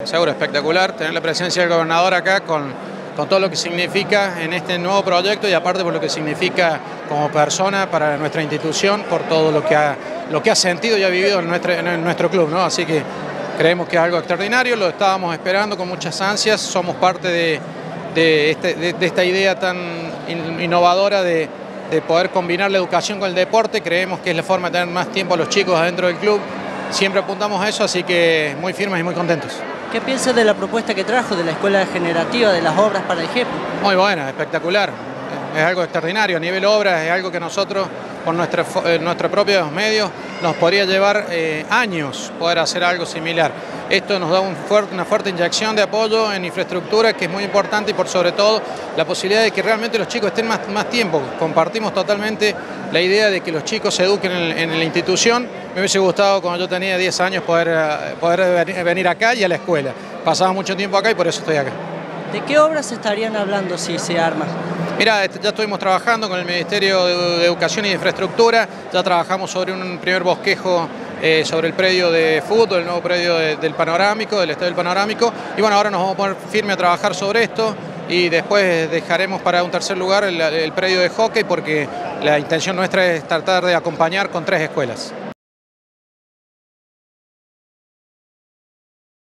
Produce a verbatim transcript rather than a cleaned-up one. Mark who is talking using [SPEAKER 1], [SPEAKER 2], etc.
[SPEAKER 1] Seguro, espectacular tener la presencia del gobernador acá con, con todo lo que significa en este nuevo proyecto y aparte por lo que significa como persona para nuestra institución, por todo lo que ha, lo que ha sentido y ha vivido en nuestro, en nuestro club, ¿no? Así que creemos que es algo extraordinario, lo estábamos esperando con muchas ansias, somos parte de, de, este, de, de esta idea tan innovadora de, de poder combinar la educación con el deporte, creemos que es la forma de tener más tiempo a los chicos adentro del club, siempre apuntamos a eso, así que muy firmes y muy contentos.
[SPEAKER 2] ¿Qué piensa de la propuesta que trajo de la escuela generativa, de las obras para el G E P?
[SPEAKER 1] Muy buena, espectacular, es algo extraordinario, a nivel obras es algo que nosotros, con nuestra, eh, nuestros propios medios, nos podría llevar eh, años poder hacer algo similar. Esto nos da un fuerte, una fuerte inyección de apoyo en infraestructura que es muy importante y por sobre todo la posibilidad de que realmente los chicos estén más, más tiempo. Compartimos totalmente la idea de que los chicos se eduquen en, en la institución. Me hubiese gustado cuando yo tenía diez años poder, poder venir acá y a la escuela. Pasaba mucho tiempo acá y por eso estoy acá.
[SPEAKER 2] ¿De qué obras estarían hablando si se arma?
[SPEAKER 1] Mira, ya estuvimos trabajando con el Ministerio de Educación y de Infraestructura, ya trabajamos sobre un primer bosquejo eh, sobre el predio de fútbol, el nuevo predio de, del Panorámico, del Estadio del Panorámico, y bueno, ahora nos vamos a poner firme a trabajar sobre esto y después dejaremos para un tercer lugar el, el predio de hockey porque la intención nuestra es tratar de acompañar con tres escuelas.